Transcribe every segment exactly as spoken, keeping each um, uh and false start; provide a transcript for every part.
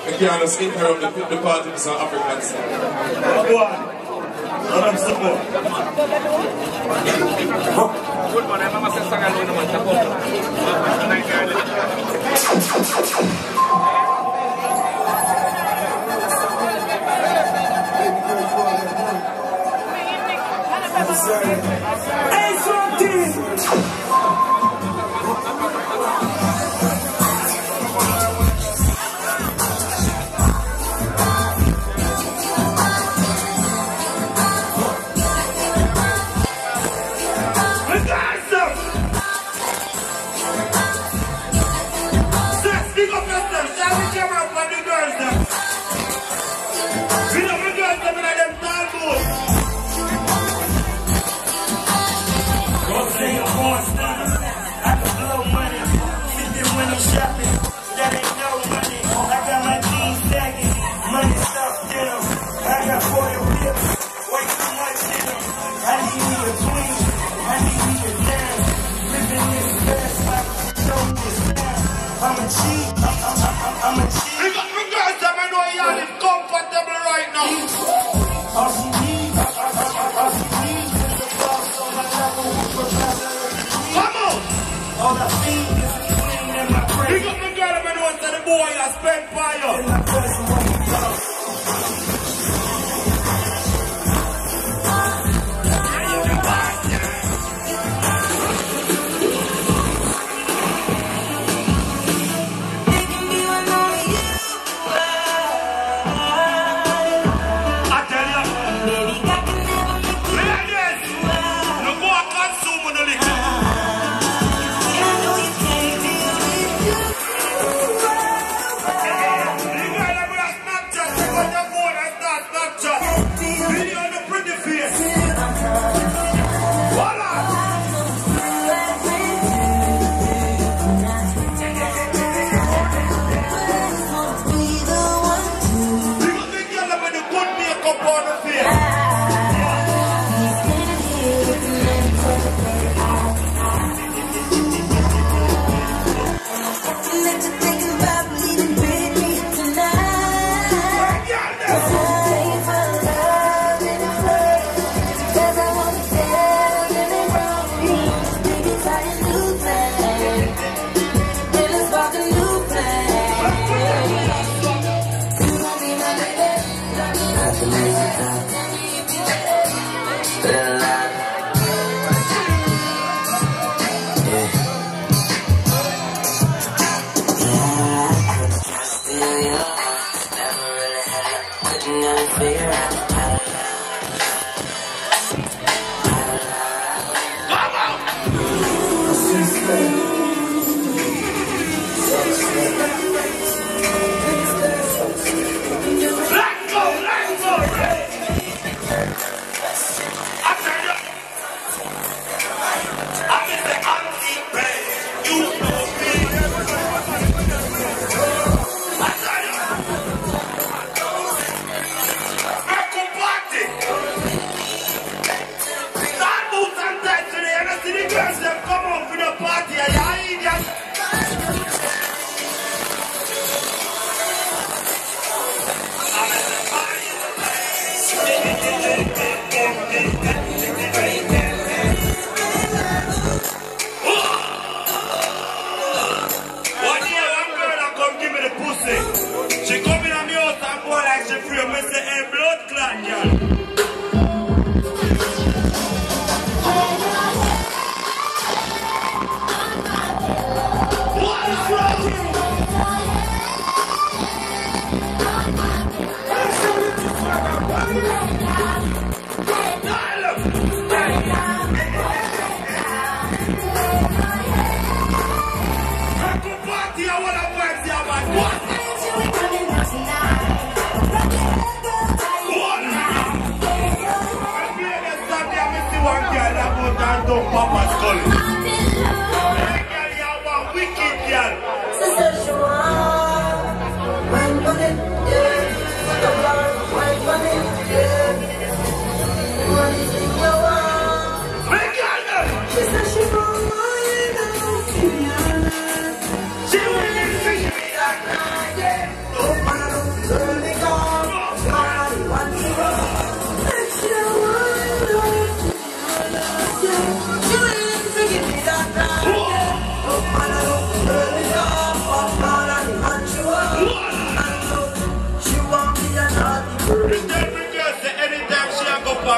I can't just interrupt the, the party with some African stuff. Go on. Let them support. Good man, I'm going to say something to Hey, something!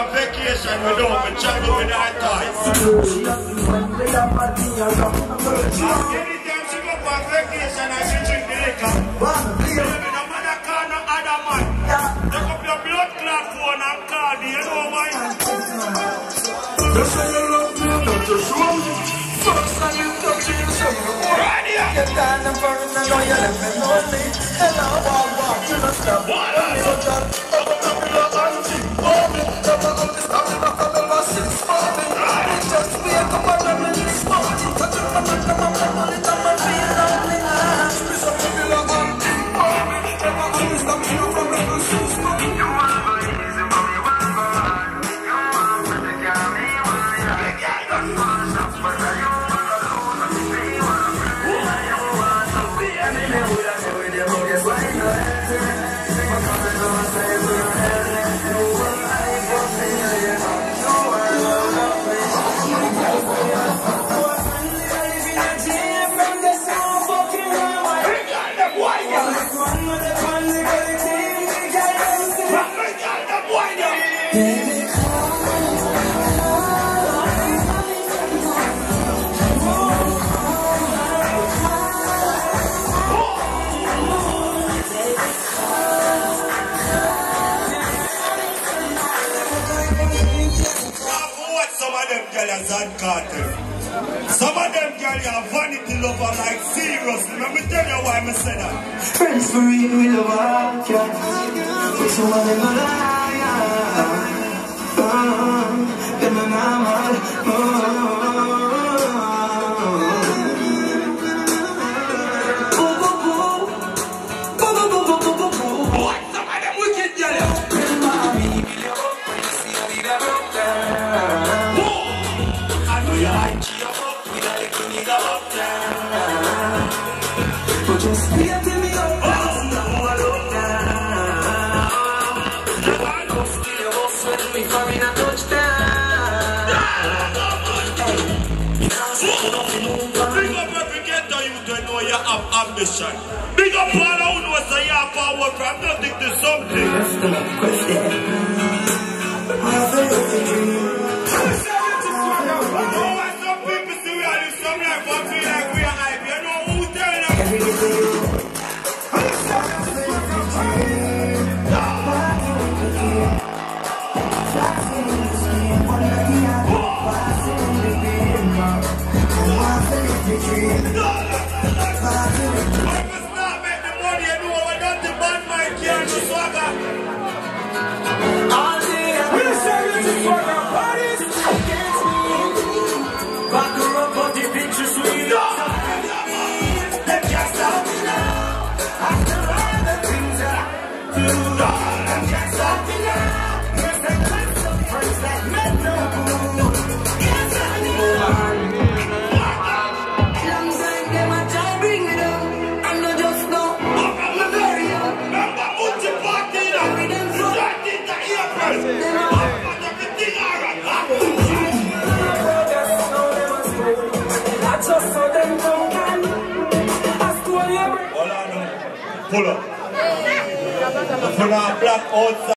on vacation, we don't, we travel with our toys. Anytime she go on vacation and she drink the liquor, no matter call no other man. Take up your blood clot phone and call me, you know why? You say you love me, don't you show me? First time you touch it, you say me right here. You're down and burning, I know you left me lonely. And I walk, walk, you don't stop. What? Some of them girls are vanity lover like seriously. Let me tell you why I say that. Friends for real, we love our cat. Some of them are liars. Oh, them are not. Oh, what? Some of them wicked girls. just give me your love, no one look down. Still your boss with me for me not touchdown. Big up every ghetto you don't know you have ambition. Big up all who know say you have power from nothing to something. That's the question. I feel the dream. Pull up. Pull up black outside.